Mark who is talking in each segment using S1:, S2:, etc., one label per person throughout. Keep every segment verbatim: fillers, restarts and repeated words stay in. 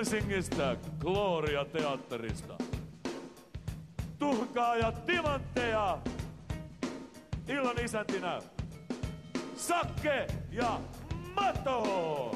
S1: Helsingistä Gloria Teatterista. Tuhkaa ja timantteja. Illan isäntinä Sakke ja Mato.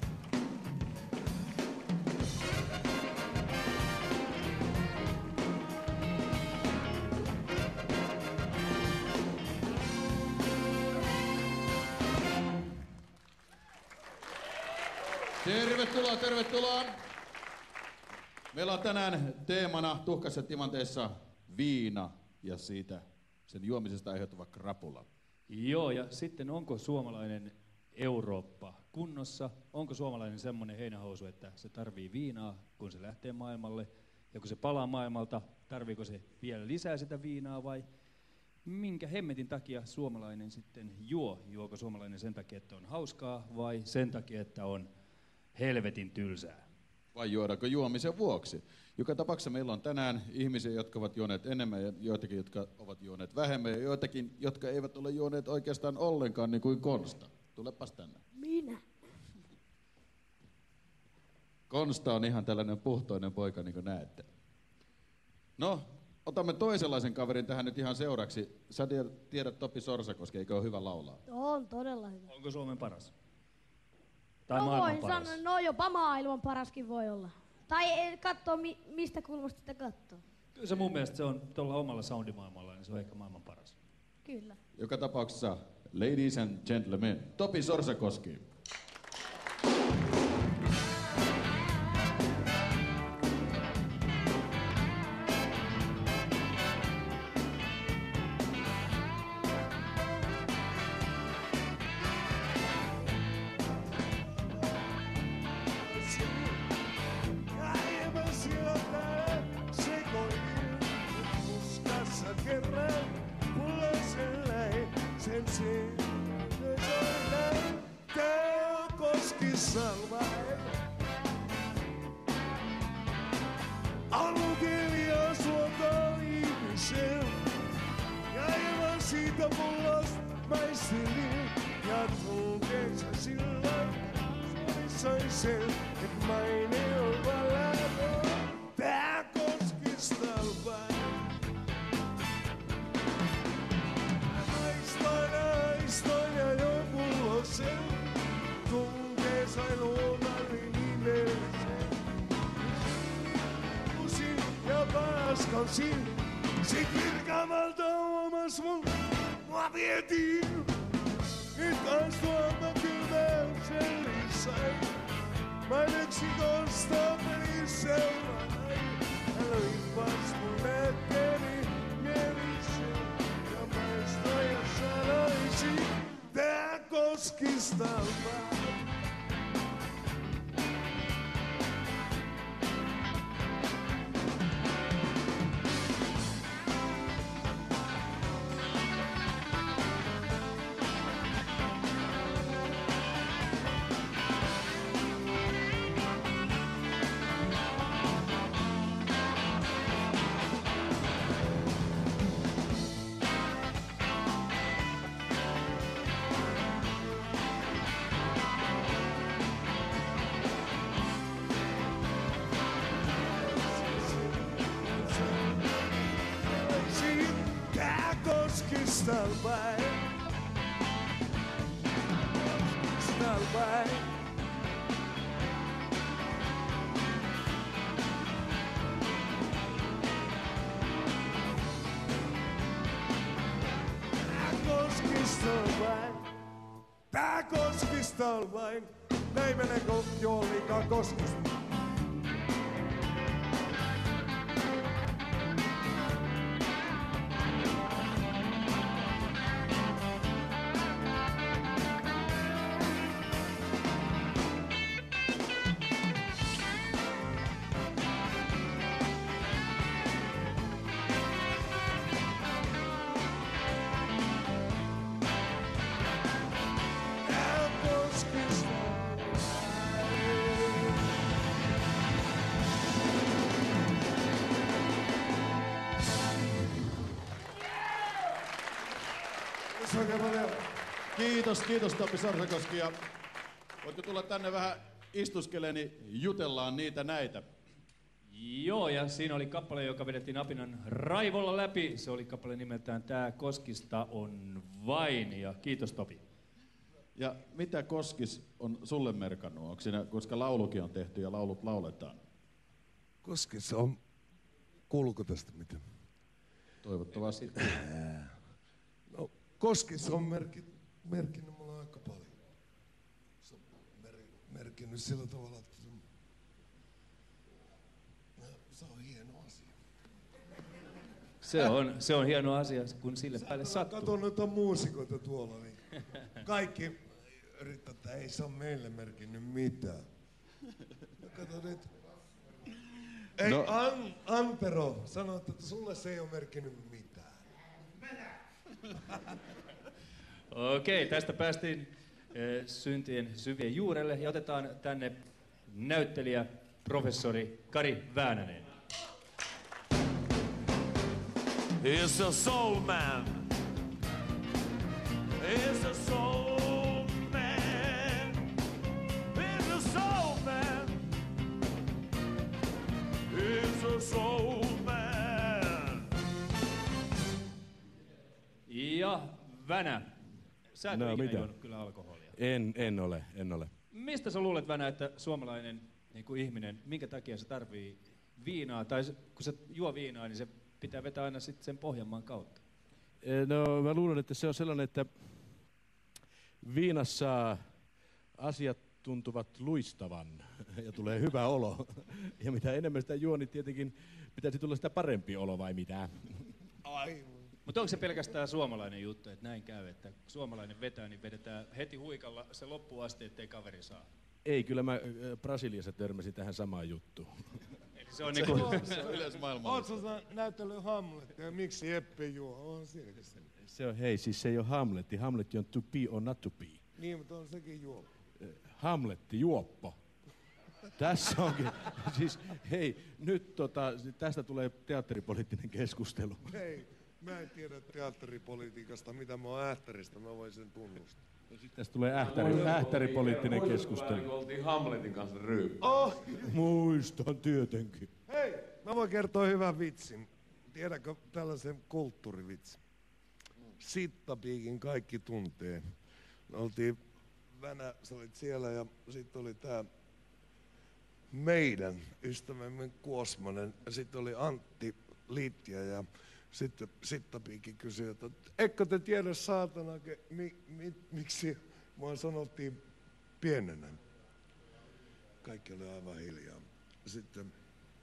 S2: Tervetuloa, tervetuloa. Meillä on tänään teemana Tuhkassa timanteissa viina ja siitä sen juomisesta aiheutuva krapula.
S3: Joo, ja sitten onko suomalainen Eurooppa kunnossa? Onko suomalainen semmoinen heinähousu, että se tarvii viinaa, kun se lähtee maailmalle? Ja kun se palaa maailmalta, tarviiko se vielä lisää sitä viinaa vai minkä hemmetin takia suomalainen sitten juo? Juoko suomalainen sen takia, että on hauskaa vai sen takia, että on helvetin tylsää?
S2: Vai juodaanko juomisen vuoksi? Joka tapauksessa meillä on tänään ihmisiä, jotka ovat juoneet enemmän ja joitakin, jotka ovat juoneet vähemmän ja joitakin, jotka eivät ole juoneet oikeastaan ollenkaan niin kuin Konsta. Tulepas tänne.
S4: Minä.
S2: Konsta on ihan tällainen puhtoinen poika, niin kuin näette. No, otamme toisenlaisen kaverin tähän nyt ihan seuraksi. Sä tiedät Topi Sorsakoski, eikö ole hyvä laulaa?
S4: On todella hyvä.
S3: Onko Suomen paras? Tai
S4: No
S3: maailman
S4: voin
S3: paras?
S4: sanoa, no jopa maailman paraskin voi olla. Tai katsoo mi, mistä kulmasta sitä katsoo.
S3: Kyllä se mun mielestä se on tuolla omalla soundimaailmalla, niin se on ehkä maailman paras.
S4: Kyllä.
S2: Joka tapauksessa, ladies and gentlemen, Topi Sorsakoski.
S5: Alukelia suota ihmisen, ja ilman siitä mulla maistelin. Ja tunteessa silloin sain sen, et maine on valado. Tää koskistaa vain. Aistoin, aistoin ja joku on sen, tunteessa luomallin nimellisen. Ja paskansin, sit virkamalta omas mun, mua vietiin. Nyt astuama kylmäyksen lisäin, mä Meksikosta menin seurain. Hän lipas mun eteeni mielisen, ja maista ja sanoisin, tää koskistaa vaan. Stalbai, Stalbai. Tää koskistalbai, tää koskistalbai. Näin menee joolikaan koskista.
S2: Kiitos, kiitos Topi Sorsakoski. Ja voitko tulla tänne vähän istuskeleni, jutellaan niitä näitä.
S3: Joo, ja siinä oli kappale, joka vedettiin apinan raivolla läpi. Se oli kappale nimeltään Tää Koskista on vain, ja kiitos Topi.
S2: Ja mitä Koskis on sulle merkannut? Onko siinä, koska laulukin on tehty ja laulut lauletaan?
S5: Koskissa on... Kuuluuko tästä mitään?
S2: Toivottavasti.
S5: No, Koskissa on merki, merkinnyt mulla aika paljon. Se on mer, merkinnyt sillä tavalla, että se on, se on hieno asia.
S3: Se on, se on hieno asia, kun sille päälle sattuu.
S5: Katon noita muusikoita tuolla, niin kaikki yrittää, että ei se ole meille merkinnyt mitään. No kato nyt. Ei,
S2: No.
S5: An, Antero sanoi, että sulle se ei ole merkinnyt mitään.
S3: Okei, tästä päästiin eh, syntien syvien juurelle ja otetaan tänne näyttelijä, professori Kari Väänänen.
S1: He's a soul man. He's a soul man. He's a soul man. He's a soul man.
S3: Ja Vänä, sä et
S6: No,
S3: ole ikinä
S6: mitä?
S3: juonut kyllä alkoholia.
S6: En, en ole, en ole.
S3: Mistä sä luulet, Vänä, että suomalainen niin kuin ihminen, minkä takia se tarvii viinaa, tai se- kun se juo viinaa, niin se pitää vetää aina sitten sen Pohjanmaan kautta?
S6: E, No mä luulen, että se on sellainen, että viinassa asiat tuntuvat luistavan ja tulee hyvä olo. Ja mitä enemmän sitä juo, niin tietenkin pitäisi tulla sitä parempi olo vai mitä?
S5: Aivan.
S3: Mutta onko se pelkästään suomalainen juttu, että näin käy, että kun suomalainen vetää, niin vedetään heti huikalla se loppuun asti, ettei kaveri saa?
S6: Ei, kyllä mä äh, Brasiliassa törmäsin tähän samaan juttuun.
S3: Eli se on niinku...
S2: Se on yleismaailmalla.
S5: Ootko sä näytellyt Hamletia ja miksi Eppe juo? On siinäkin se.
S6: Se on, hei, siis se ei ole Hamletti. Hamletti on to be or not to be.
S5: Niin, mutta on sekin juo.
S6: Hamletti, juoppo. Tässä onkin, siis hei, nyt tota, tästä tulee teatteripoliittinen keskustelu.
S5: Hei, mä en tiedä teatteripolitiikasta, mitä mä oon ähtäristä, mä voin sen tunnustaa.
S6: Tästä tulee ähtäri, ähtäripoliittinen keskustelu.
S7: Kun oltiin Hamletin kanssa ryyppä.
S5: Oh,
S6: Muistan tietenkin.
S5: hei, mä voin kertoa hyvän vitsin. Tiedätkö tällaisen kulttuurivitsin? Sittapiikin kaikki tuntee. Me oltiin, Vänä, sä olit siellä ja sitten oli tää meidän ystävämme Kuosmanen ja sitten oli Antti Liittiä ja sitten Sittapiikki kysyi, että eikö te tiedä saatana, ke- mi, mi, miksi mua sanottiin pienenä. Kaikki oli aivan hiljaa. Sitten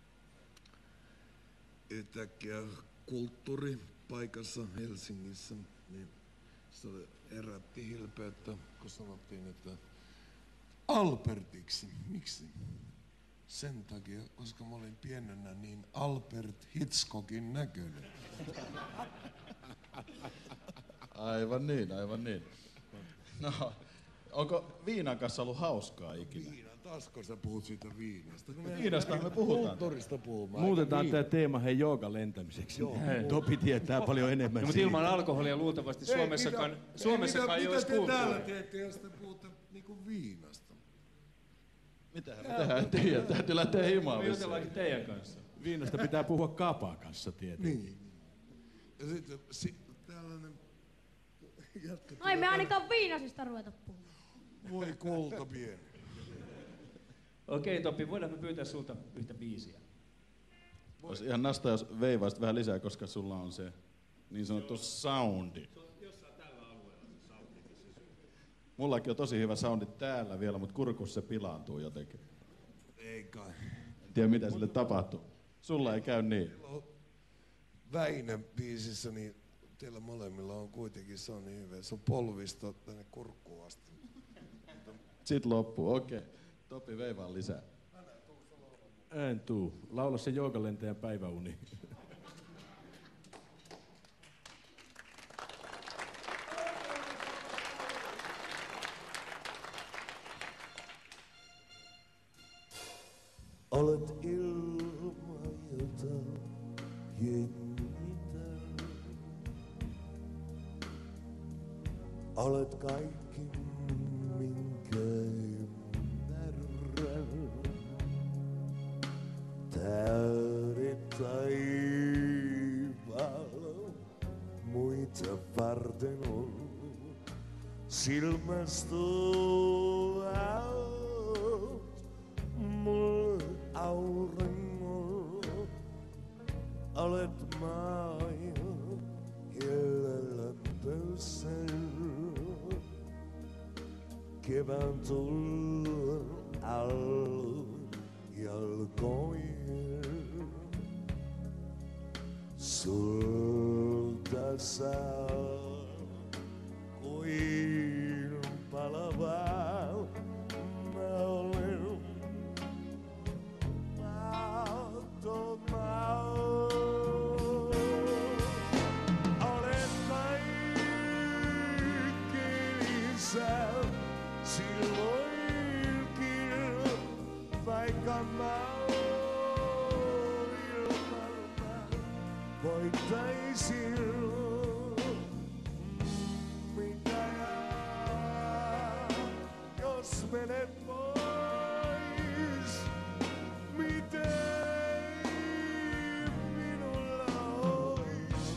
S5: yhtäkkiä kulttuuripaikassa Helsingissä, niin se herätti hilpeyttä, kun sanottiin, että Albertiksi. Miksi? Sen takia, koska mä olin pienenä niin Albert Hitchcockin näköinen.
S2: Aivan niin, aivan niin. No, onko viinan kanssa ollut hauskaa ikinä?
S5: Viina, taasko sä puhut siitä viinasta?
S2: Viinastahan me puhutaan.
S5: Kulttuurista puhumaan.
S6: Muutetaan tämä teema hei joogan lentämiseksi. Topi tietää paljon enemmän
S3: No, mutta
S6: siitä.
S3: ilman alkoholia luultavasti
S5: Ei,
S3: Suomessakaan,
S5: mitä-
S3: Suomessakaan
S5: ei,
S3: ei
S5: mitä,
S3: olisi
S5: mitä te täällä
S3: kulttuuria.
S5: teette, jos te puhutte niinku viinasta?
S2: Mitähän me tehdään? En tiedä, täytyy lähteä himaan
S3: Me
S2: vissiin.
S3: jutellaankin teidän kanssa.
S6: Viinasta pitää puhua kapaa kanssa tietenkin.
S5: Niin. Ja sitten si, tällainen jätkä
S4: Ai me ainakaan viinasista ruveta puhumaan.
S5: voi kulta pieni.
S3: Okei Topi, voidaan me pyytää sulta yhtä biisiä?
S2: Olisi ihan nasta, jos veivaisit vähän lisää, koska sulla on se niin sanottu soundi. Mullakin on tosi hyvä soundi täällä vielä, mutta kurkussa se pilaantuu jotenkin.
S5: Ei kai.
S2: En tiedä mitä sille tapahtuu. Sulla ei käy niin.
S5: Väinö biisissä, niin teillä molemmilla on kuitenkin, se on niin hyvä. Se on polvista tänne kurkkuun asti.
S2: Sitten loppuu, okei. Topi veivaa lisää.
S6: En tuu. Laula se joogalentäjän päiväuni.
S5: Olet ilma, jota jengitän. Olet kaikki, minkä ymmärrän. muita varten on silmästä mulle auringon. Olet maailman hiellä lämpöisen. Kevään tullen all jalkoin. Sulta saa kuin palavaa. Mä olen mahtoma. Olen kaikki sä silloinkin, vaikka mä voittaisin mitä jos menet pois, mitä minulla ois.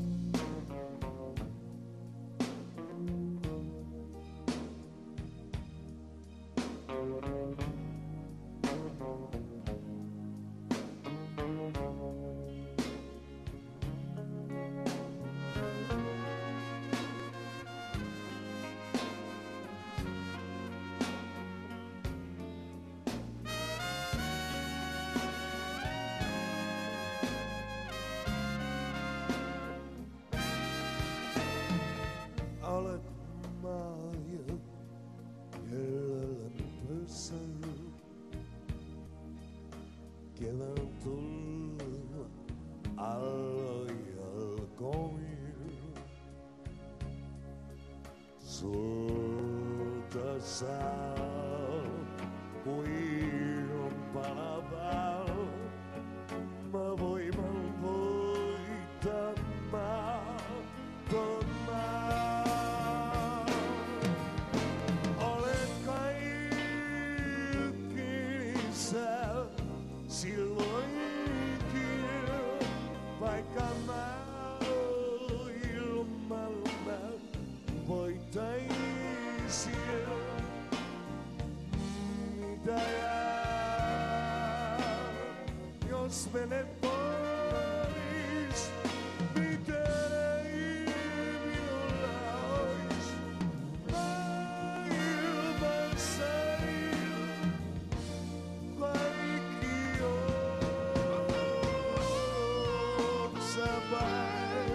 S5: Olet maailman hiellä lämpöisen. Kevään tulla alla jalkoin. Sulta saa kuin palavaa. Mä voiman voittaa mahtottomaa. Olet kaikki sä silloinkin, vaikka mä ilmalla voittaisin. Mitä jää, jos menet pois, mitä minulla ois. Maailmassa kaikki oot sä vain.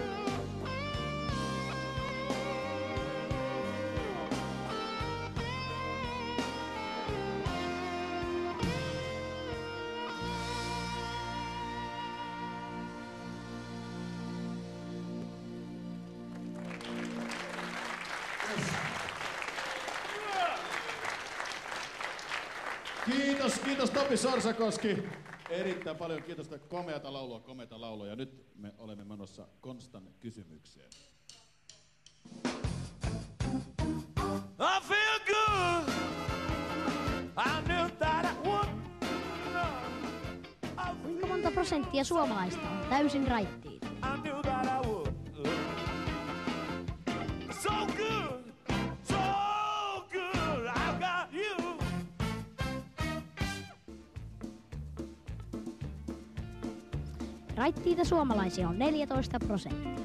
S2: Kiitos, kiitos Topi Sorsakoski. Erittäin paljon kiitos komeata laulua, komeata laulua. Ja nyt me olemme menossa Konstan kysymykseen.
S1: I feel good. I knew that I would.
S4: Kuinka monta prosenttia suomalaista on täysin raittiita?
S1: I knew that I would. So good, so good. I got you.
S4: Raittiita suomalaisia on neljätoista prosenttia.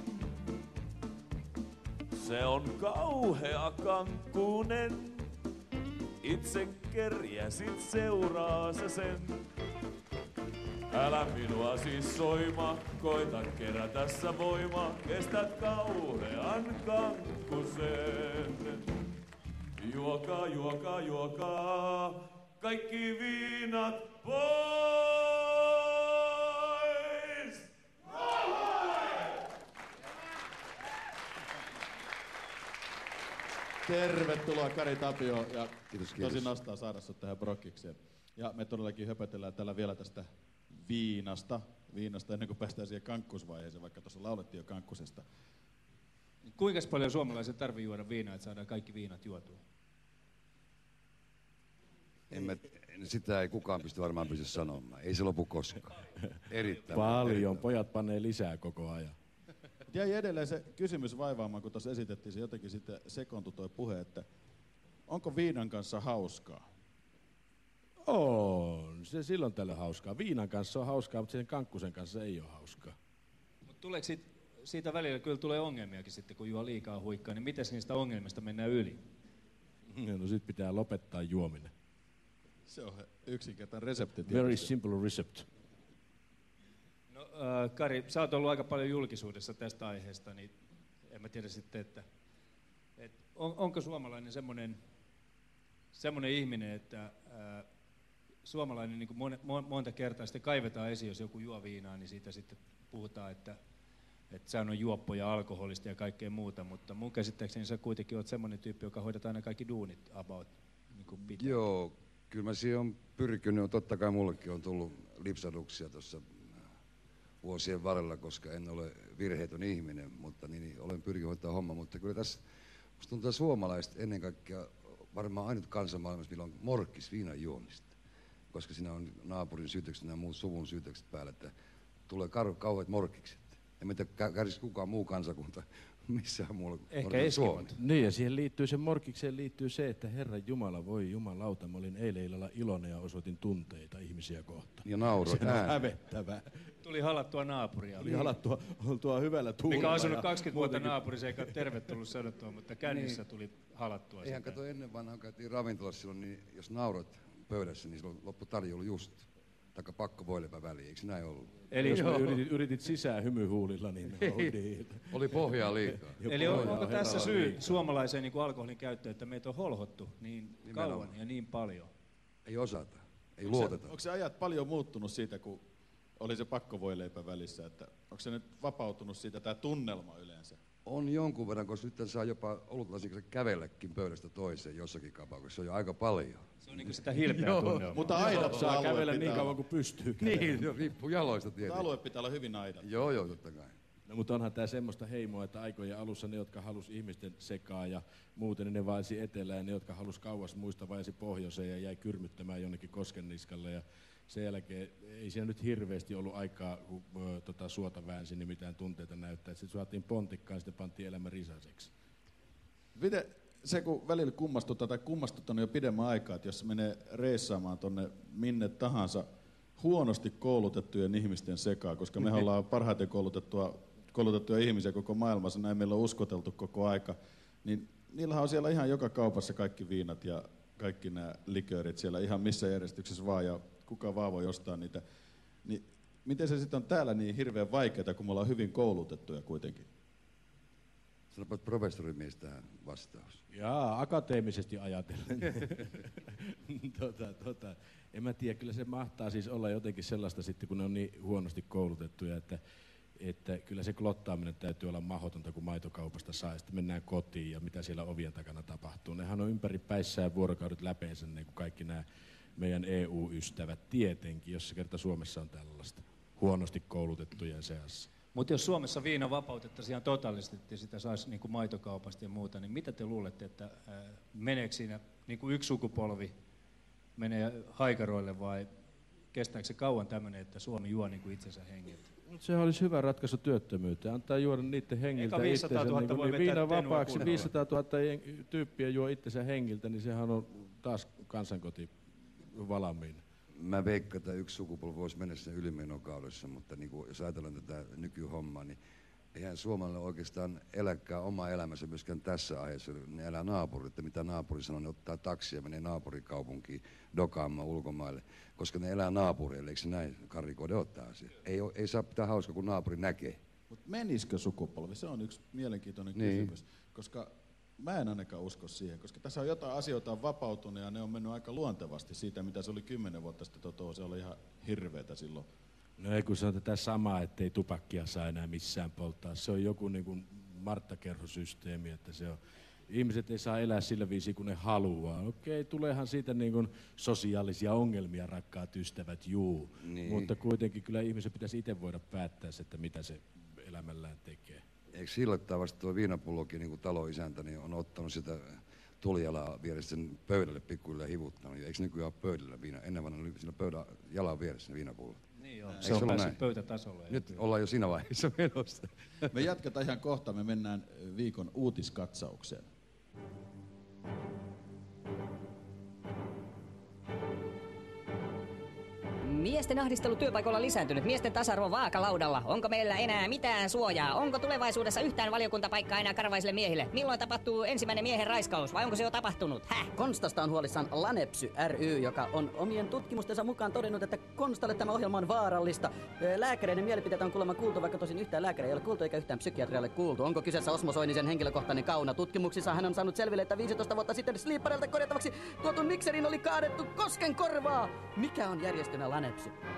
S1: Se on kauhea kankkunen. Itse kerjäsit, seuraa se sen. Älä minua siis soima, koita kerätä sä voima. Kestät kauhean kankkusen. Juokaa, juokaa, juokaa, kaikki viinat pois!
S2: Tervetuloa Kari Tapio ja
S8: Kiitos, kiitos.
S2: tosi nostaa saada sut tähän brokkikseen. Ja me todellakin höpötellään täällä vielä tästä viinasta, viinasta ennen kuin päästään siihen kankkusvaiheeseen, vaikka tuossa laulettiin jo kankkusesta.
S3: Kuinka paljon suomalaiset tarvii juoda viinaa, että saadaan kaikki viinat juotua?
S8: En mä, sitä ei kukaan pysty varmaan pysty sanomaan. Ei se lopu koskaan. Erittäin
S6: Paljon.
S8: erittäin.
S6: Pojat panee lisää koko ajan.
S2: jäi edelleen se kysymys vaivaamaan, kun tuossa esitettiin se jotenkin sitten sekontui toi puhe, että onko viinan kanssa hauskaa?
S6: On, se silloin tällöin hauskaa. Viinan kanssa on hauskaa, mutta sen kankkusen kanssa ei ole hauskaa.
S3: Mut tuleeko siitä, siitä välillä, kyllä tulee ongelmiakin sitten, kun juo liikaa huikkaa, niin miten niistä ongelmista mennään yli?
S6: No sit pitää lopettaa juominen.
S2: Se on yksinkertainen resepti.
S6: Very tietysti. Simple recept.
S3: No äh, Kari, sä oot ollut aika paljon julkisuudessa tästä aiheesta, niin en mä tiedä sitten, että et on, onko suomalainen semmoinen semmoinen ihminen, että äh, suomalainen niin kuin mon, mon, monta kertaa sitten kaivetaan esiin, jos joku juo viinaa, niin siitä sitten puhutaan, että että sehän on juoppo ja alkoholista ja kaikkea muuta, mutta mun käsittääkseni sä kuitenkin oot semmoinen tyyppi, joka hoidat aina kaikki duunit about niin kuin pitää.
S8: Joo, kyllä mä siihen on pyrkinyt. Totta kai mullekin on tullut lipsaduksia tuossa vuosien varrella, koska en ole virheetön ihminen, mutta niin, niin olen pyrkinyt hoitaa homma. Mutta kyllä tässä, musta tuntuu, että suomalaiset ennen kaikkea varmaan ainut kansa maailmassa, millä on morkkis viinan juomista. Koska siinä on naapurin syytökset ja muut suvun syytökset päällä, että tulee kauheat morkkikset. En mä tiedä, kärsi kukaan muu kansakunta missään muulla kuin Suomi.
S6: Niin, ja siihen liittyy, sen morkikseen liittyy se, että Herran Jumala, voi jumalauta, mä olin eilen illalla iloinen ja osoitin tunteita ihmisiä kohtaan.
S8: Ja nauroit
S6: se on hävettävää.
S3: Tuli halattua naapuria.
S6: Tuli halattua, oltua hyvällä tuulella.
S3: Mikä on asunut kaksikymmentä vuotta naapurissa, eikä ole tervetullut sanottua, mutta kännissä tuli halattua.
S8: Eihän kato ennen vanhaan käytiin ravintolassa silloin, niin jos nauroit pöydässä, niin silloin loppu tarjoulu just. Taikka pakko voilepä väliin, eikö näin ollut?
S6: Eli jos yritit, yritit sisään hymyhuulilla, niin oli,
S8: oli pohjaa liikaa.
S3: Eli on, onko tässä syy liikaa suomalaiseen niin kuin alkoholin käyttöön, että meitä on holhottu niin nimenomaan kauan ja niin paljon?
S8: Ei osata, ei
S2: onko
S8: luoteta.
S2: Se, onko se ajat paljon muuttunut siitä, kun oli se pakko voileipä välissä, että onko se nyt vapautunut siitä tämä tunnelma yleensä?
S8: On jonkun verran, koska nyt saa jopa olutlasin kävelläkin pöydästä toiseen jossakin kapauksessa. Se on jo aika paljon.
S3: Se on niinku sitä hilpeä tunnelmaa.
S2: Mutta aidat
S6: saa kävellä niin kauan kuin pystyy kävellä.
S8: Niin, jo, riippuu jaloista tietenkin.
S2: Alue pitää olla hyvin aidat.
S8: Joo, joo, totta kai.
S6: No, mutta onhan tämä semmoista heimoa, että aikojen alussa ne, jotka halusi ihmisten sekaa ja muuten, niin ne vaisi etelään, ja ne, jotka halusi kauas muista, vaisi pohjoiseen ja jäi kyrmyttämään jonnekin koskenniskalle. Ja sen jälkeen ei siinä nyt hirveästi ollut aikaa, kun ö, tota, suota väänsi, niin mitään tunteita näyttää. Sitten saatiin pontikkaan, sitten pantiin elämä risaiseksi.
S2: Miten se, kun välillä kummastuttaa tai kummastuttanut jo pidemmän aikaa, että jos menee reissaamaan tonne minne tahansa huonosti koulutettujen ihmisten sekaan, koska me ollaan parhaiten koulutettua, koulutettuja ihmisiä koko maailmassa, näin meillä on uskoteltu koko aika, niin niillähän on siellä ihan joka kaupassa kaikki viinat ja kaikki nämä liköörit siellä ihan missä järjestyksessä vaan, ja kuka vaan voi ostaa niitä. Niin miten se sitten on täällä niin hirveän vaikeaa, kun me ollaan hyvin koulutettuja kuitenkin?
S8: Sanopa professorimies tähän vastaus.
S6: Jaa, akateemisesti ajatellen. tota, tota. En mä tiedä, kyllä se mahtaa siis olla jotenkin sellaista sitten, kun ne on niin huonosti koulutettuja, että, että kyllä se klottaaminen täytyy olla mahdotonta, kun maitokaupasta saa, ja sitten mennään kotiin ja mitä siellä ovien takana tapahtuu. Nehän on ympäri päissään vuorokaudet läpeensä, niin kuin kaikki nämä meidän E U-ystävät tietenkin, jos se kerta Suomessa on tällaista huonosti koulutettujen seassa.
S3: Mutta jos Suomessa viina vapautettaisiin ihan totaalisesti ja sitä saisi niin kuin maitokaupasta ja muuta, niin mitä te luulette, että ää, meneekö siinä niin kuin yksi sukupolvi menee haikaroille vai kestääkö se kauan tämmöinen, että Suomi juo niin kuin itsensä hengiltä?
S6: Se olisi hyvä ratkaisu työttömyyteen, antaa juoda niiden hengiltä
S3: Eka viisisataa tuhatta
S6: itsensä.
S3: Voi
S6: Niin viinan
S3: vetää
S6: vapaaksi
S3: tenua
S6: viisisataatuhatta tyyppiä juo itsensä hengiltä, niin sehän on taas kansankoti valmiina.
S8: Mä veikkaan, että yksi sukupolvi voisi mennä sen ylimenokaudessa, mutta niin kuin, jos ajatellaan tätä nykyhommaa, niin eihän suomalainen oikeastaan eläkään oma elämänsä myöskään tässä aiheessa. Ne elää naapurit, että mitä naapuri sanoo, ne ottaa taksia ja menee naapurikaupunkiin dokaamaan ulkomaille, koska ne elää naapureille, eikö se näin? Karri Kode ottaa asia. Ei, ei saa pitää hauska, kun naapuri näkee.
S2: Mutta menisikö sukupolvi? Se on yksi mielenkiintoinen
S8: niin.
S2: kysymys, koska mä en ainakaan usko siihen, koska tässä on jotain asioita on vapautunut ja ne on mennyt aika luontevasti siitä, mitä se oli kymmenen vuotta sitten totoa, se oli ihan hirveetä silloin.
S6: No ei kun se on tätä samaa, ettei tupakkia saa enää missään polttaa. Se on joku niin kuin Martta-kerhosysteemi, että se on, ihmiset ei saa elää sillä viisiin, kun ne haluaa. Okei, tuleehan siitä niin kuin sosiaalisia ongelmia, rakkaat ystävät, juu.
S8: Niin.
S6: Mutta kuitenkin kyllä ihmisen pitäisi itse voida päättää, että mitä se elämällään tekee.
S8: Eikö sillä tavalla tuo viinapullokin, niin kuin taloisäntä, niin on ottanut sitä tulijalaa vieressä sen pöydälle pikkuille hivuttanut. Ja eikö nykyään ole pöydällä viina? Ennen vanha oli siinä pöydän jalan vieressä ne viinapullot.
S3: Niin joo,
S8: Eikö
S3: se on
S8: ollut
S3: päässyt
S8: näin?
S3: pöytätasolle.
S8: Nyt ollaan jo siinä vaiheessa menossa.
S2: Me jatketaan ihan kohta, me mennään viikon uutiskatsaukseen.
S9: Miesten ahdistelu työpaikoilla lisääntynyt, miesten tasa-arvo vaakalaudalla. Onko meillä enää mitään suojaa? Onko tulevaisuudessa yhtään valiokuntapaikkaa enää karvaisille miehille? Milloin tapahtuu ensimmäinen miehen raiskaus vai onko se jo tapahtunut? Häh?
S10: Konstasta on huolissaan Lanepsy ry, joka on omien tutkimustensa mukaan todennut, että Konstalle tämä ohjelma on vaarallista. Lääkäreiden mielipiteitä on kuulemma kuultu, vaikka tosin yhtään lääkäriä ei ole kuultu eikä yhtään psykiatria ole kuultu. Onko kyseessä Osmo Soinisen henkilökohtainen kauna? Tutkimuksissa hän on saanut selville, että viisitoista vuotta sitten Sleeperilta korjattavaksi tuotu mikserin oli kaadettu kosken korvaa. Mikä on järjestönä Lanepsy?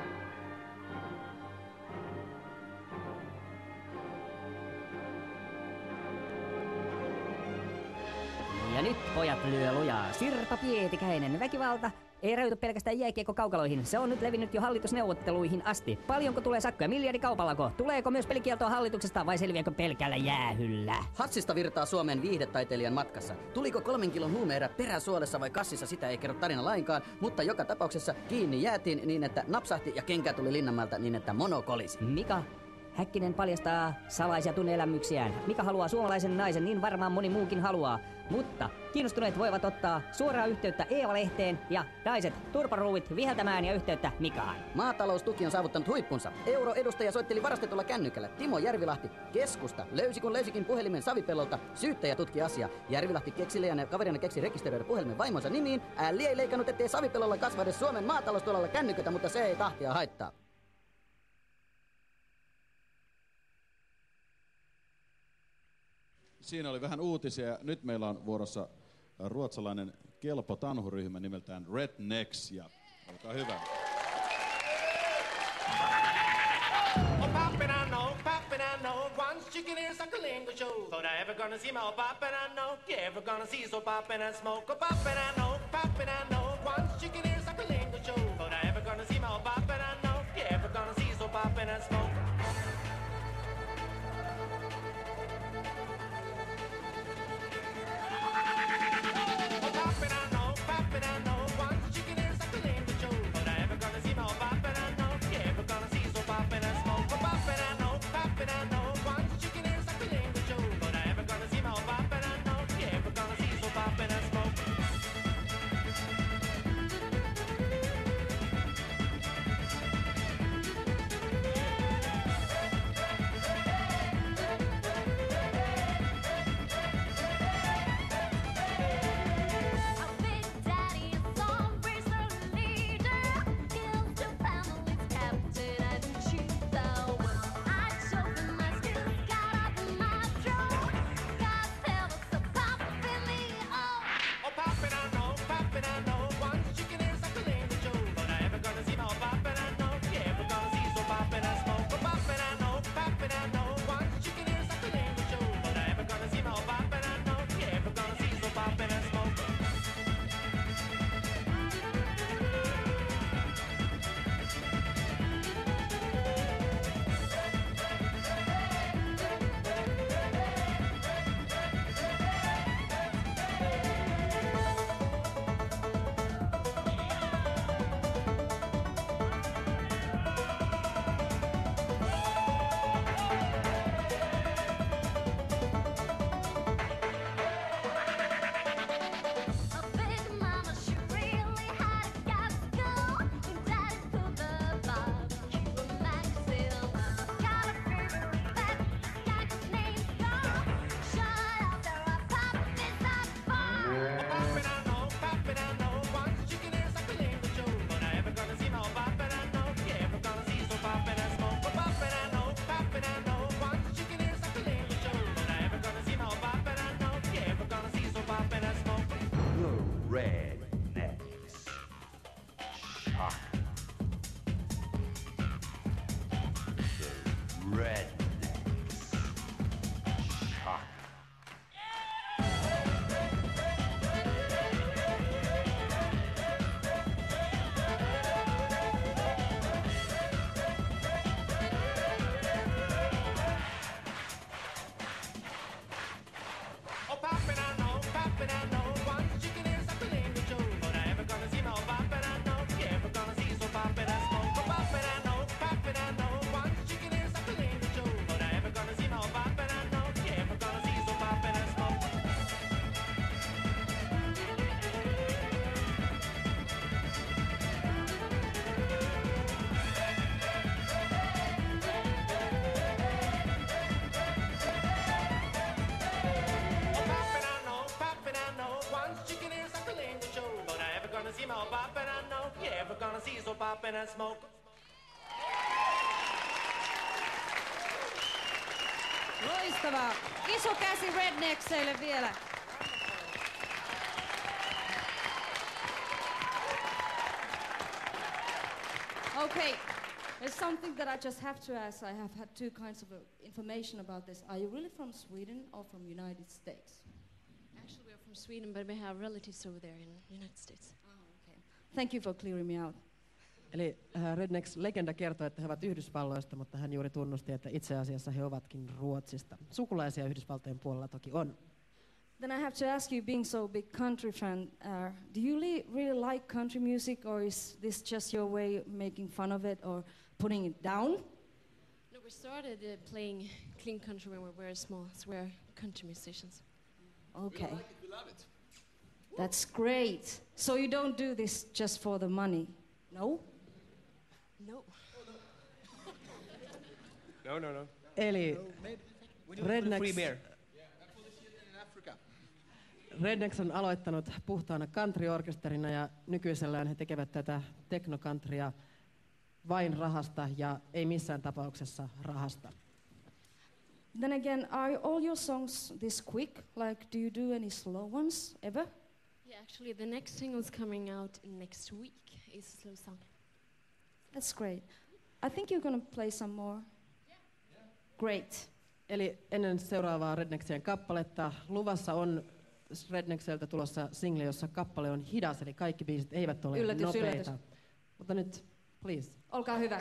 S9: Ja nyt pojat lyö lujaa. Sirpa Pietikäinen. Väkivalta ei rajoitu pelkästään jääkiekkokaukaloihin. Se on nyt levinnyt jo hallitusneuvotteluihin asti. Paljonko tulee sakkoja? Miljardikaupallako? Tuleeko myös pelikieltoa hallituksesta vai selviääkö pelkällä jäähyllä?
S10: Hatsista virtaa Suomen viihdetaiteilijan matkassa. Tuliko kolmen kilon huumeerä peräsuolessa vai kassissa, sitä ei kerro tarina lainkaan, mutta joka tapauksessa kiinni jäätiin niin, että napsahti ja kenkä tuli Linnanmäeltä niin, että mono kolisi.
S9: Mika Häkkinen paljastaa salaisia tunneelämyksiään. Mika haluaa suomalaisen naisen, niin varmaan moni muukin haluaa. Mutta kiinnostuneet voivat ottaa suoraan yhteyttä Eeva-lehteen ja naiset turparuuvit viheltämään ja yhteyttä Mikaan.
S10: Maataloustuki on saavuttanut huippunsa. Euro-edustaja soitteli varastetulla kännykällä. Timo Järvilahti, keskusta, löysi kun löysikin puhelimen savipellolta. Syyttäjä tutki asiaa. Järvilahti keksille ja kaverina keksi rekisteröidä puhelimen vaimonsa nimiin. Älli ei leikannut, ettei savipellolla kasva edes Suomen maataloustulalla kännykötä, mutta se ei tahtia haittaa.
S2: Siinä oli vähän uutisia. Nyt meillä on vuorossa ruotsalainen kelpo tanhuryhmä nimeltään Rednecks. Ja olkaa hyvä.
S11: Oh, poppin' I know, poppin' I know, one chicken ears like a lingo show. But I ever gonna see my oh, poppin' I know, you ever gonna see so poppin' and smoke. Oh, poppin' I know, poppin' I know, one chicken ears like a lingo show. But I ever gonna see my oh, poppin' I know, you ever gonna see so poppin' and smoke. see my old poppin', I know. You ever gonna see so poppin' and smoke?
S12: Loistavaa. Iso käsi Rednexille vielä. Okay, there's something that I just have to ask. I have had two kinds of uh, information about this. Are you really from Sweden or from United States?
S13: Actually, we're from Sweden, but we have relatives over there in the United States.
S12: Oh, okay. Thank you for clearing me out.
S14: Eli äh, Rednex-legenda kertoo, että he ovat Yhdysvalloista, mutta hän juuri tunnusti, että itse asiassa he ovatkin Ruotsista. Sukulaisia Yhdysvaltojen puolella toki on.
S12: Then I have to ask you, being so big country fan, uh, do you li- really like country music, or is this just your way of making fun of it or putting it down?
S13: No, we started uh, playing clean country when we were very small, so we're country musicians.
S12: Okay.
S15: We like it, we love it.
S12: That's great. So you don't do this just for the money, no?
S13: No.
S15: No, no, no.
S14: Eli
S15: We do it for the
S14: Rednex,
S15: free beer.
S14: Rednex on aloittanut puhtaana country-orkesterina ja nykyisellään he tekevät tätä teknokantria vain rahasta ja ei missään tapauksessa rahasta.
S12: Then again, are all your songs this quick? Like, do you do any slow ones ever?
S13: Yeah, actually, the next single's coming out next week. It's a slow song.
S12: That's great. I think you're gonna play some more. Great.
S14: Eli ennen seuraavaa Rednexien kappaletta luvassa on Rednexeltä tulossa single, jossa kappale on hidas, eli kaikki biisit eivät ole
S12: Yllätys,
S14: nopeita.
S12: yllätys.
S14: Mutta nyt, please.
S12: Olkaa hyvä.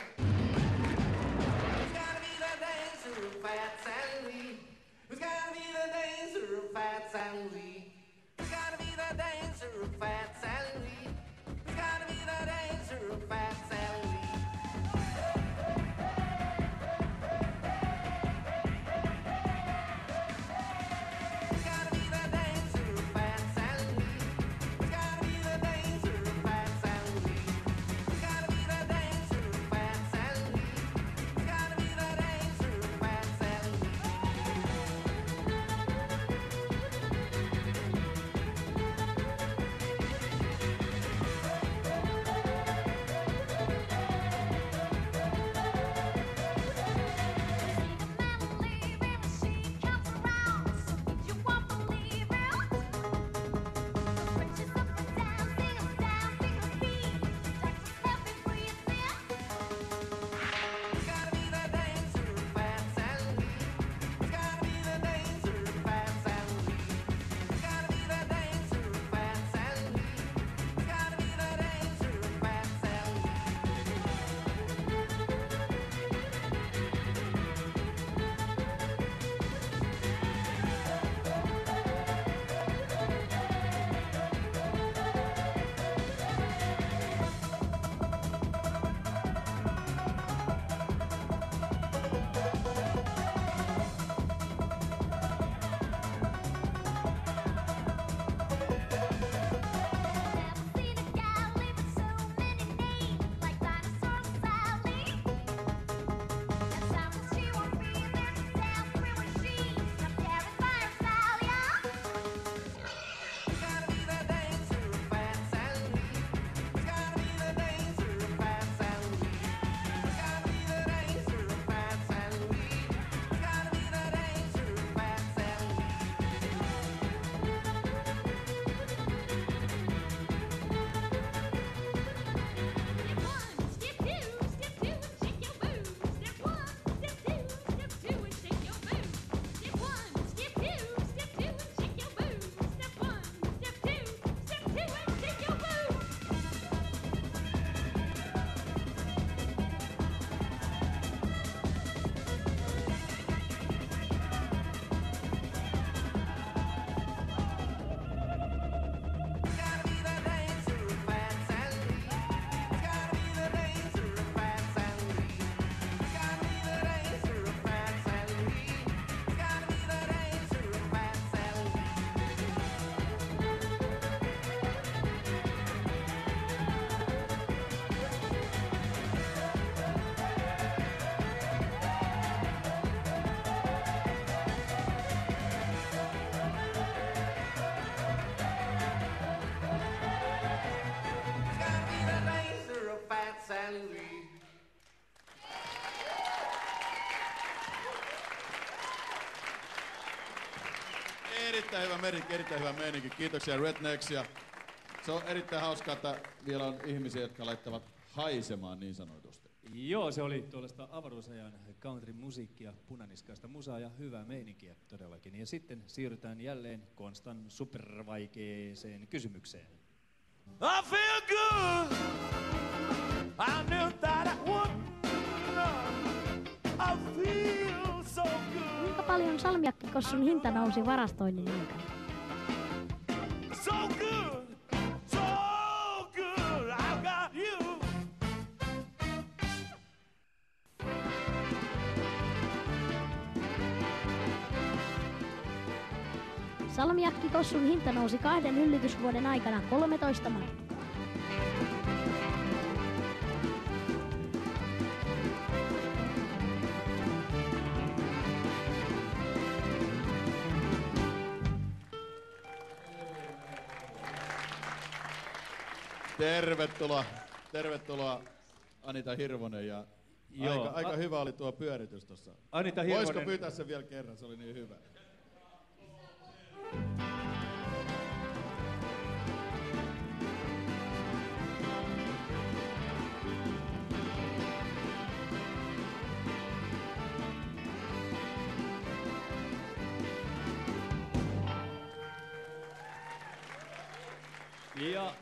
S2: erittäin hyvä meininki, erittäin hyvä meininki. Kiitoksia Rednecks. Ja se on erittäin hauskaa, että vielä on ihmisiä, jotka laittavat haisemaan niin sanotusti.
S3: Joo, se oli tuollaista avaruusajan country-musiikkia, punaniskaista musaa ja hyvää meininkiä todellakin. Ja sitten siirrytään jälleen Konstan supervaikeeseen kysymykseen.
S1: I feel good. I knew that I would. I feel so good.
S4: Kuinka paljon salmiakkikossun hinta nousi varastoinnin aikana?
S1: So good. So good. I got you.
S4: Salmiakkikossun hinta nousi kahden hyllytysvuoden aikana kolmetoista markkaa.
S2: Tervetuloa, tervetuloa Anita Hirvonen ja
S3: Joo.
S2: aika, aika
S3: A-
S2: hyvä oli tuo pyöritys tuossa.
S3: Anita
S2: Voisiko
S3: Hirvonen-
S2: pyytää sen vielä kerran, se oli niin hyvä.
S3: Ja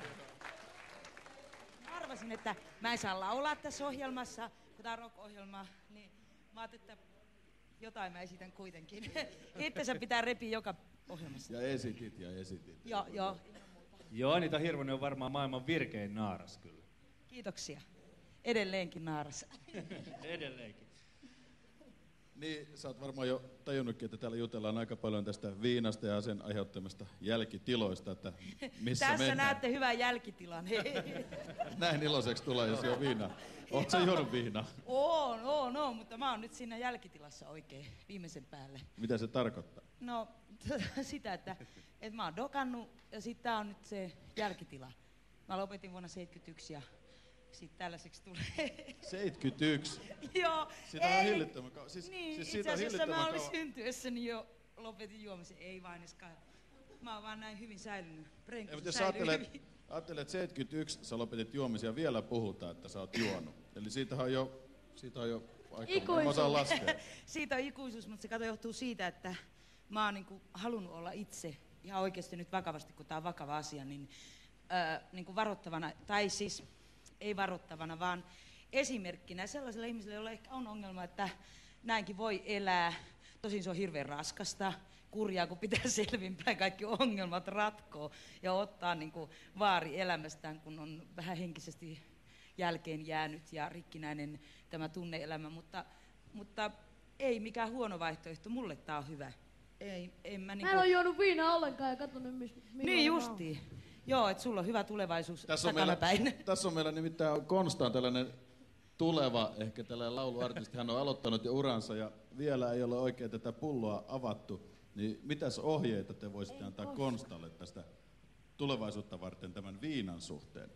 S16: Mä arvasin, että mä en saa laulaa tässä ohjelmassa, kun tää on rock-ohjelma, niin mä ajattelin, että jotain mä esitän kuitenkin. Itsensä pitää repiä joka ohjelmassa.
S2: Ja esitit ja esitit.
S16: Joo, joo.
S3: Joo, Anita Hirvonen on varmaan maailman virkein naaras kyllä.
S16: Kiitoksia. Edelleenkin naaras.
S3: Edelleenkin.
S2: Niin, sä oot varmaan jo tajunnutkin, että täällä jutellaan aika paljon tästä viinasta ja sen aiheuttamista jälkitiloista, että missä
S16: Tässä
S2: mennään.
S16: näette hyvän jälkitilan.
S2: Näin iloiseksi tulee, jos juo viinaa. Oot sä juonut viinaa?
S16: Oon, oon, oon, mutta mä oon nyt siinä jälkitilassa oikein viimeisen päälle.
S2: Mitä se tarkoittaa?
S16: No sitä, että, että mä oon dokannut ja sit tää on nyt se jälkitila. Mä lopetin vuonna seitsemänkymmentäyksi ja sit tällaiseksi tulee.
S2: seitsemänkymmentäyksi.
S16: Joo.
S2: Siitä on
S16: ei.
S2: hillittömän kauan. Siis,
S16: Niin,
S2: siis
S16: itse
S2: siitä on
S16: asiassa
S2: hillittömän
S16: mä olin
S2: kauan.
S16: syntyessäni jo lopetin juomisen. Ei vain eskaan. Mä oon vaan näin hyvin säilynyt.
S2: Ei,
S16: Prenkku
S2: mutta jos
S16: säilyy
S2: ajattelet,
S16: hyvin.
S2: ajattelet, että seitsemänkymmentäyksi sä lopetit juomisen ja vielä puhutaan, että sä oot juonut. Eli siitä on jo, siitä on jo aika, mä osaan laskea.
S16: Siitä on ikuisuus, mutta se kato johtuu siitä, että mä oon niinku halunnut olla itse ihan oikeasti nyt vakavasti, kun tää on vakava asia, niin, äh, niinku varoittavana, tai siis ei varoittavana, vaan esimerkkinä sellaiselle ihmiselle, jolla ehkä on ongelma, että näinkin voi elää. Tosin se on hirveän raskasta, kurjaa, kun pitää selvinpäin kaikki ongelmat ratkoa ja ottaa niinku vaari elämästään, kun on vähän henkisesti jälkeen jäänyt ja rikkinäinen tämä tunne-elämä, mutta, mutta ei mikään huono vaihtoehto, mulle tää on hyvä. Ei, en mä,
S4: Mä
S16: niinku...
S4: en oo juonut viinaa ollenkaan ja katson nyt missä.
S16: Niin justiin. Joo, että sulla on hyvä tulevaisuus
S2: Tässä on, meillä,
S16: takanapäin.
S2: tässä on meillä nimittäin Konstaan tällainen tuleva, ehkä tällainen lauluartisti. Hän on aloittanut jo uransa ja vielä ei ole oikein tätä pulloa avattu. Niin mitäs ohjeita te voisitte antaa Konstalle tästä tulevaisuutta varten tämän viinan suhteen?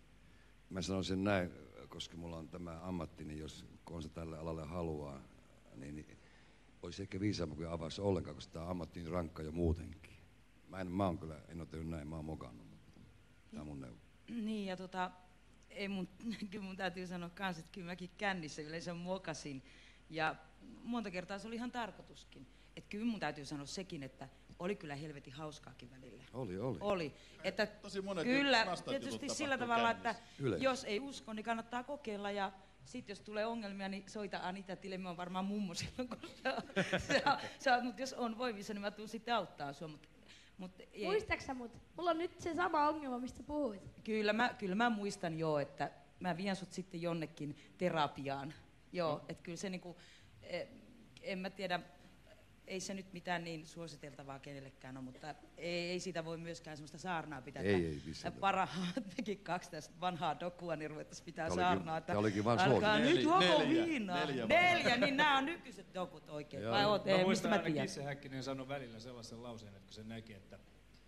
S8: Mä sanoisin näin, koska mulla on tämä ammatti, niin jos Konsta tälle alalle haluaa, niin, niin olisi ehkä viisaampaa kuin avaisi ollenkaan, koska tämä ammatti on rankka jo muutenkin. Mä en, mä oon kyllä, en ole tehnyt näin, mä oon mokannut. Tää on mun neuvo.
S16: Niin ja tota, ei mun, kyllä mun täytyy sanoa kans, että kyllä mäkin kännissä yleensä mokasin. Ja monta kertaa se oli ihan tarkoituskin. Että kyllä mun täytyy sanoa sekin, että oli kyllä helvetin hauskaakin välillä.
S8: Oli, oli.
S16: Oli. Että
S2: Tosi monet
S16: kyllä,
S2: nastat jutut
S16: tietysti
S2: tapahtuu
S16: sillä tavalla,
S2: kännissä.
S16: että
S8: Yleensä.
S16: jos ei usko, niin kannattaa kokeilla. Ja sitten jos tulee ongelmia, niin soita Anita Tille, mä oon varmaan mummo silloin, kun sä, sä, sä, mutta jos on voimissa, niin mä tuun sitten auttaa sua. Mut, mut ei.
S4: Muistaaksä mut? Mulla on nyt se sama ongelma, mistä puhuit.
S16: Kyllä mä, kyllä mä muistan jo, että mä vien sut sitten jonnekin terapiaan. Joo, mm. että kyllä se niinku, eh, en mä tiedä, ei se nyt mitään niin suositeltavaa kenellekään ole, mutta ei, ei siitä voi myöskään semmoista saarnaa pitää.
S8: Ei,
S16: että
S8: ei missään
S16: parhaat mekin kaksi tästä vanhaa dokua, niin ruvettaisiin pitää
S8: Tää olikin-
S16: saarnaa, että
S8: tää olikin vaan
S16: alkaa
S8: slogan.
S16: nyt juoko
S3: Neljä,
S16: viinaa.
S3: neljä
S16: Neljä,
S3: vanhaa.
S16: niin nämä on nykyiset dokut oikein.
S3: Joo.
S16: Vai oot,
S3: Mä
S16: ei, mistä
S3: muistan
S16: mä
S3: aina
S16: tiedän?
S3: Kisse Häkkinen sanoi välillä sellaisen lauseen, että kun se näki, että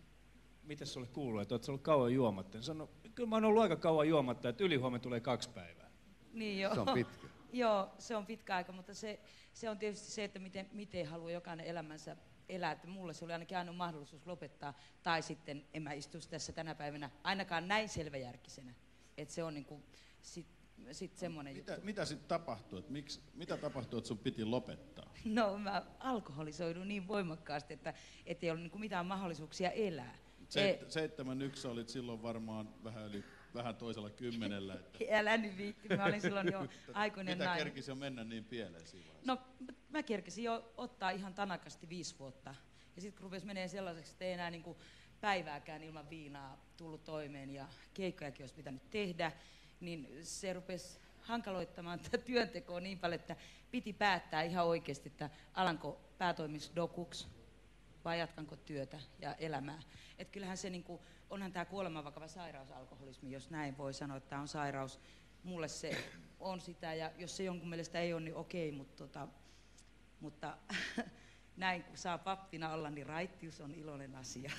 S3: mitäs sulle kuuluu, että oot sä ollut kauan juomatta. Niin sanoi, kyllä mä oon ollut aika kauan juomatta, että ylihuomenna tulee kaksi päivää.
S16: Niin joo.
S8: Se on pitkä.
S16: Joo, se on pitkä aika, mutta se, se on tietysti se, että miten, miten haluaa jokainen elämänsä elää, että mulle se oli ainakin ainoa mahdollisuus lopettaa, tai sitten en mä istuisi tässä tänä päivänä ainakaan näin selväjärkisenä. Että se on niinku sit, sit semmoinen
S2: Mitä,
S16: juttu.
S2: mitä sitten tapahtui? Et miksi, mitä tapahtui, että sun piti lopettaa?
S16: No mä alkoholisoidun niin voimakkaasti, että ei ollut niinku mitään mahdollisuuksia elää.
S2: Seit, seitsemän yksi olit silloin varmaan vähän yli vähän toisella kymmenellä. Että
S16: Älä nyt viitti, mä olin silloin jo aikuinen
S2: mitä
S16: nainen.
S2: kerkisi jo mennä niin pieleen siinä vaiheessa?
S16: No mä kerkesin jo ottaa ihan tanakasti viisi vuotta. Ja sitten kun rupesi menee sellaiseksi, että ei enää niinku päivääkään ilman viinaa tullut toimeen ja keikkojakin olisi pitänyt tehdä, niin se rupesi hankaloittamaan tätä työntekoa niin paljon, että piti päättää ihan oikeasti, että alanko päätoimiksi dokuksi vai jatkanko työtä ja elämää. Et kyllähän se niinku, onhan tämä kuolemanvakava sairaus alkoholismi, jos näin voi sanoa, että tämä on sairaus. Mulle se on sitä ja jos se jonkun mielestä ei ole, niin okei, mutta, tota, mutta näin kun saa pappina olla, niin raittius on iloinen asia.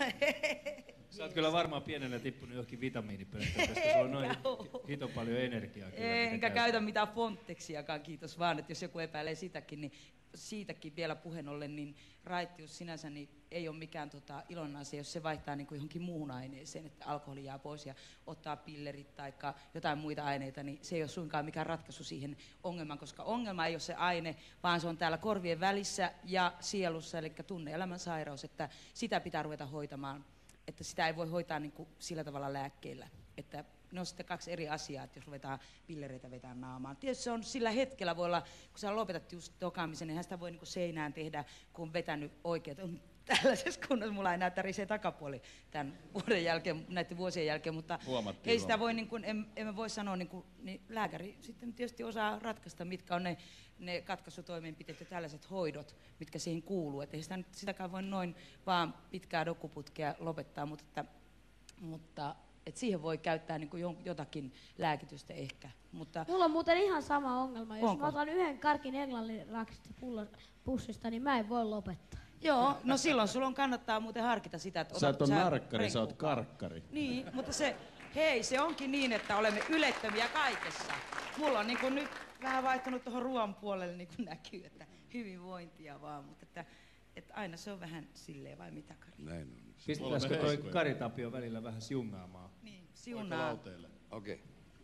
S3: Sä oot kyllä varmaan pienenä tippunut johonkin vitamiinipönttöön, koska sulla on noin hito paljon energiaa. Kyllä,
S16: enkä käytä mitään fontteksiakaan, kiitos vaan, että jos joku epäilee sitäkin, niin siitäkin vielä puheen ollen, niin raittius sinänsä niin ei ole mikään tota, iloinen asia, jos se vaihtaa niin kuin johonkin muuhun aineeseen, että alkoholi jää pois ja ottaa pillerit tai jotain muita aineita, niin se ei ole suinkaan mikään ratkaisu siihen ongelmaan, koska ongelma ei ole se aine, vaan se on täällä korvien välissä ja sielussa, eli tunne-elämän sairaus, että sitä pitää ruveta hoitamaan, että sitä ei voi hoitaa niin kuin sillä tavalla lääkkeillä, että ne on sitten kaksi eri asiaa, että jos ruvetaan pillereitä vetämään naamaan. Tietysti se on sillä hetkellä, voi olla, kun sä lopetat just tokaamisen, niin sitä voi niin kuin seinään tehdä, kun on vetänyt oikeat. On tällaisessa kunnossa, mulla ei näy tärisee takapuoli tämän vuoden jälkeen, näiden vuosien jälkeen, mutta
S2: Huomattiin
S16: ei sitä
S2: vaan.
S16: voi, niin kuin, en, en mä voi sanoa, niin kuin, niin lääkäri sitten tietysti osaa ratkaista, mitkä on ne, ne katkaisutoimenpiteet ja tällaiset hoidot, mitkä siihen kuuluu. Että ei sitä, sitäkään voi noin vaan pitkää dokuputkea lopettaa, mutta, että, mutta et siihen voi käyttää niin kuin jotakin lääkitystä ehkä. Mutta
S4: mulla on muuten ihan sama ongelma. Jos
S16: Onko?
S4: mä otan yhden karkin englannilaksista pussista, niin mä en voi lopettaa.
S16: joo, no silloin sulla on kannattaa muuten harkita sitä, että
S2: Sä et
S16: otatko
S2: ole
S16: sä
S2: narkkari, sä oot
S16: renkkuu-
S2: karkkari.
S16: Niin, mutta se, hei, se onkin niin, että olemme ylettömiä kaikessa. Mulla on niin kuin nyt vähän vaihtunut tuohon ruoan puolelle, niin kuin näkyy, että hyvinvointia vaan, mutta että, että aina se on vähän silleen, vai mitä, Kari?
S8: Näin on.
S3: Pistetäisikö toi Kari Tapio välillä vähän siungaamaan?
S16: Niin, siunaa.
S8: Okei. Okay.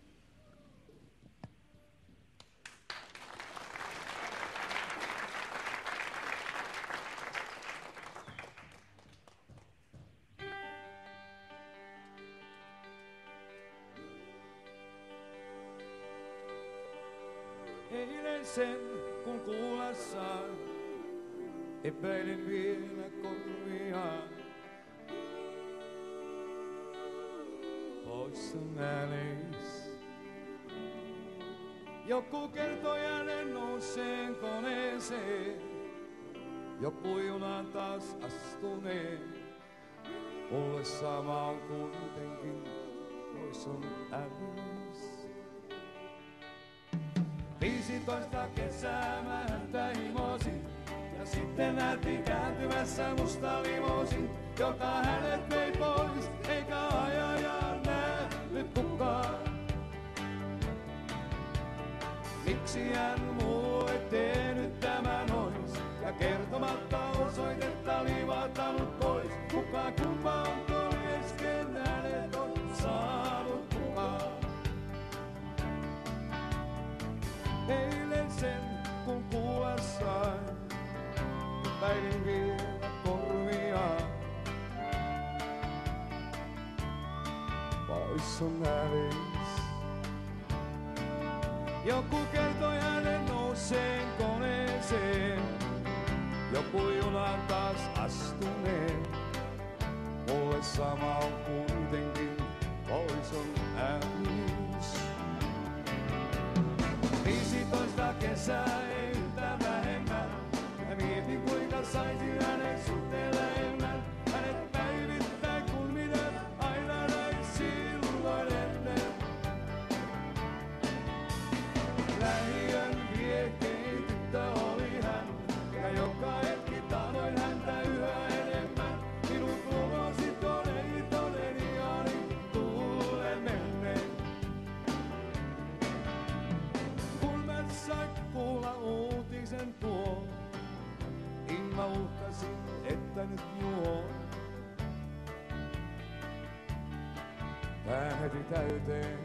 S1: Eilen sen kun kuullessaan epäilin vielä korviaan. Pois on ääneis. Joku kertoi jälleen nouseen koneeseen. Joku junaan taas astuneen. Mulle sama on kuitenkin, pois on ääneis. Viisitoista kesää mä häntä himosin. Ja sitten nähtiin kääntymässä musta limosin, joka hänet vei pois, eikä ajajaa nähnyt kukaan. Miksi hän mulle tehnyt tämän ois, ja kertomatta osoitetta livahtanut pois. Kuka kumma on koljesken, hänet on saanut mukaan. Eilen sen kun kuullessaan päivin vielä korviaan. Pois on ääneis. Joku kertoi hänen nouseen koneeseen. Joku junan taas astuneen. Mulle sama on kuitenkin, pois on ääneis. Viisitoista kesää ei yhtään vähemmän. Ja mietin kuinka saisin hänen suhteen lähemmän. Hänet päivittäin kun minä aina näin silloin ennen. Lähiön viekein tyttö oli hän. Ja joka hetki tahdoin häntä yhä enemmän. Minut lumosi todeni todeni ani tuulen menneen. Kun mä sain kuulla uutisen tuo, Inma uhkasi enkä nyt juo. Pää heti täyteen.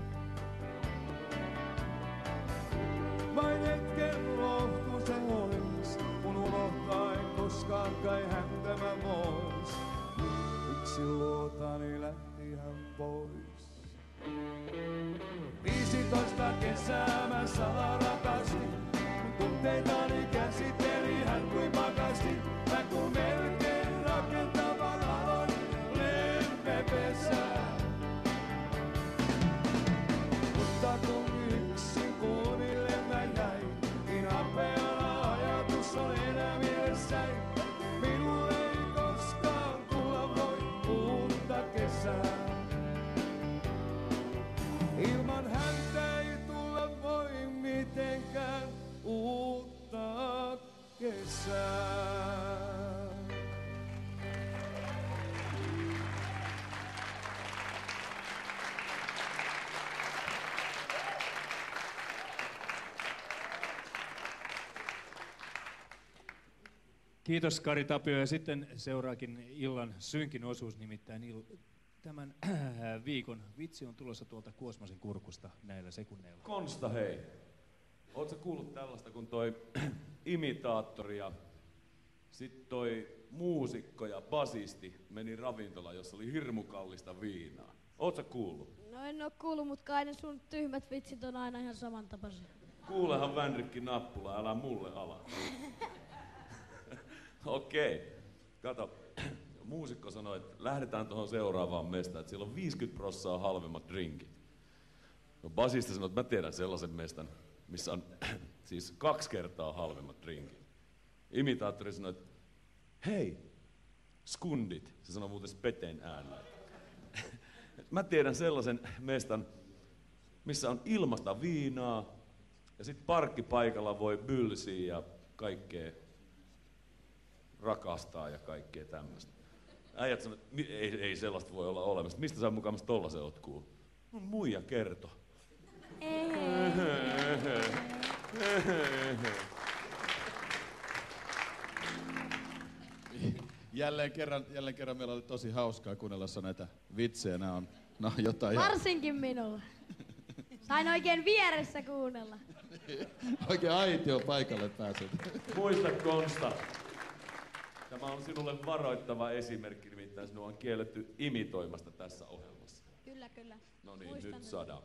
S1: Vain hetken lohtu se ois, kun unohtaa en koskaan kai häntä mä vois. Yksi luotani lähti hän pois. Viisitoista kesää mä salarakastin, kun tunteitani käsitteli hän kuin makasti. Mä kun melkein rakentavan aloin lempepesää. Mutta kun yksin kulmille mä jäin, niin hapeana ajatus on enää mielessäni. Minulle ei koskaan tulla voi uutta kesää. Ilman häntä ei tulla voi mitenkään uutta kesää.
S3: Kiitos Kari Tapio, ja sitten seuraakin illan synkin osuus, nimittäin il- tämän äh, viikon vitsi on tulossa tuolta Kuosmasen kurkusta näillä sekunneilla.
S7: Konsta, hei. Ootko kuullut tällaista, kun toi imitaattori ja sit toi muusikko ja basisti meni ravintolaan, jossa oli hirmu kallista viinaa? Ootko kuullut?
S4: No en oo kuullut, mut kai ne sun tyhmät vitsit on aina ihan samantapaisia.
S7: Kuulehan Vänrikki nappula, älä mulle ala. Okei. Okay. Kato, muusikko sanoi, että lähdetään tuohon seuraavaan mestaan, että siellä on viisikymmentä prosenttia halvemmat drinkit. No basisti sanoi, että mä tiedän sellaisen mestan, missä on siis kaksi kertaa halvemmat drinkit. Imitaattori sanoi, että hei, skundit, se sanoi muuten speteen äänellä. Mä tiedän sellaisen mestan, missä on ilmasta viinaa ja sit parkkipaikalla voi bylsiä ja kaikkea rakastaa ja kaikkea tämmöistä. Äijät sanoi, että ei, ei sellaista voi olla olemassa. Mistä sä mukaan tollasen oot kuullut? No muija kertoi.
S2: Jälleen kerran, jälleen kerran meillä oli tosi hauskaa kuunnella näitä vitsejä. Nämä on, no, jotain
S4: Varsinkin minulla. Sain oikein vieressä kuunnella.
S2: Oikein aitio paikalle pääset.
S7: Muista Konsta. Tämä on sinulle varoittava esimerkki, nimittäin sinua on kielletty imitoimasta tässä ohjelmassa.
S4: Kyllä, kyllä.
S7: No niin,
S4: Muistan
S7: nyt
S4: nyt.
S7: sada.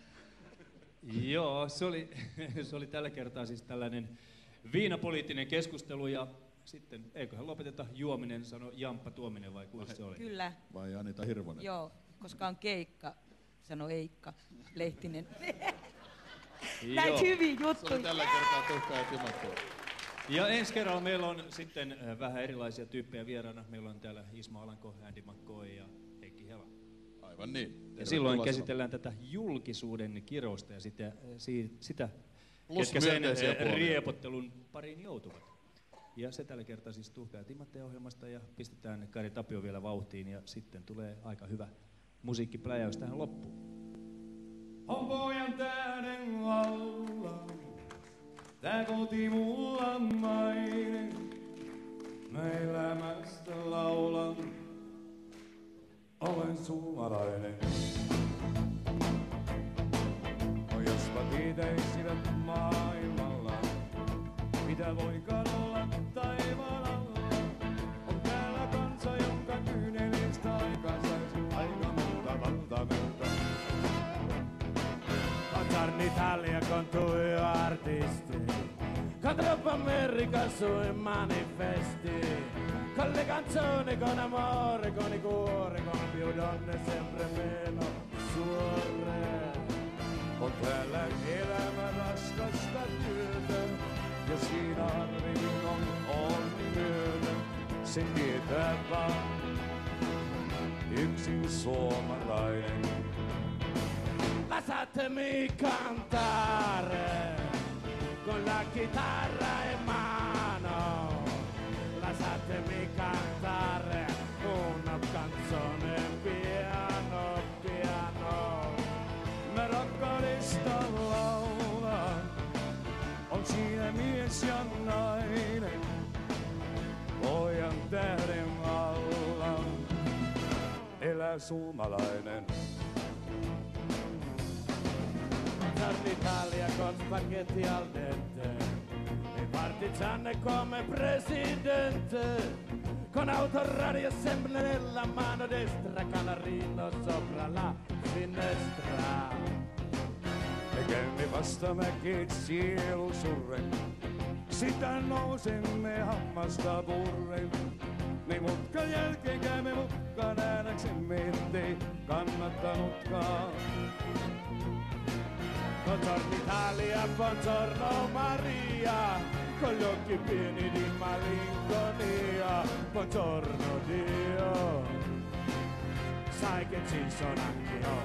S3: Joo, se oli, se oli tällä kertaa siis tällainen viinapoliittinen keskustelu, ja sitten eiköhän lopeteta juominen, sano Jamppa Tuominen, vai kuinka se oli?
S16: Kyllä.
S2: Vai Anita Hirvonen?
S16: Joo, koska on keikka, sano Eikka Lehtinen. Näitä hyviä juttuja.
S2: Se oli tällä kertaa Tuhka ja Timothy.
S3: Ja ensi kerralla meillä on sitten äh, vähän erilaisia tyyppejä vieraana. Meillä on täällä Ismo Alanko, Andy McCoy ja Heikki Hela.
S2: Aivan niin.
S3: Ja silloin käsitellään tätä julkisuuden kirousta ja sitä, äh, si, sitä
S2: Plus
S3: ketkä sen
S2: myönteisiä
S3: äh,
S2: puolia.
S3: riepottelun pariin joutuvat. Ja se tällä kertaa siis Tuhka ja Timothy ohjelmasta, ja pistetään Kari Tapio vielä vauhtiin, ja sitten tulee aika hyvä musiikkipläjäys tähän loppuun.
S1: On pojan tähden laula, tää koti mulla mainen. Mä elämästä laulan, olen suomalainen. No jospa tietäisivät maailmalla, mitä voikaan olla taivaan alla. On täällä kansa, jonka kyynelistä aikaisaisi aika monta valtamerta.
S17: Cantar in Italia con tuoi artisti, con troppo America sui manifesti, con le canzoni, con amore, con i cuori, con più donne sempre meno suore.
S1: On täällä elämä raskasta työtä, ja siinä arviin on onni myötä. Sen tietää vaan yksin suomalainen.
S17: Lasciatemi cantare con la chitarra in mano, lasciatemi cantare una canzone piano piano.
S1: Mä rakkaudesta laulan, on siinä mies ja nainen. Pojan tähden elää suomalainen.
S17: L'Italia con spaghetti al dente, i partigiani come presidente, con autoradio sempre nella mano destra, canarino sopra la finestra.
S1: Me käymme vastamäkeet sielu surren, sitä nousemme hammasta purren. Me mutkan jälkeen käymme mutkaan nähdäksemme, ettei kannattanutkaan.
S17: Buongiorno Italia, buongiorno Maria, con gli occhi pieni di malinconia. Buongiorno Dio, sai che ci sono anch'io.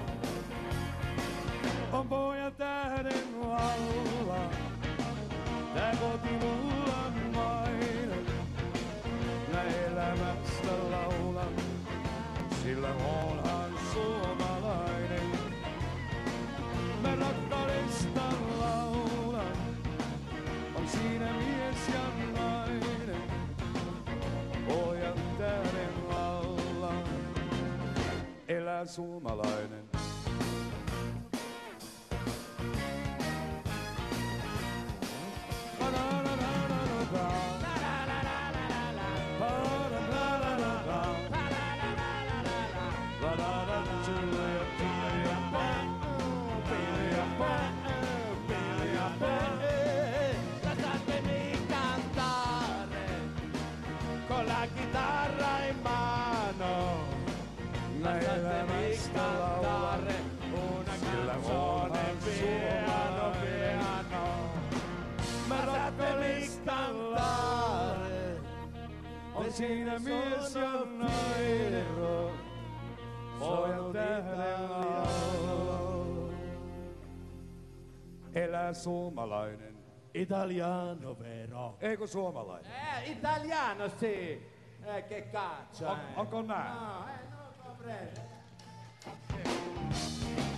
S1: On pojan tähden alla, tää koti mulla on maine. Mä elämästä laulan, sillä oonhan suomalainen. Mä rakkaudesta laulan, on siinä mies ja nainen. Pojan tähden alla, elää suomalainen. On siinä mies ja nainen, pojan tähden alla, elää suomalainen.
S17: Italiano vero.
S1: Eikö suomalainen?
S17: Eh, italiano sì. Eh, che caccia.
S1: On, onko näin?
S17: No, eh, no, comprendo.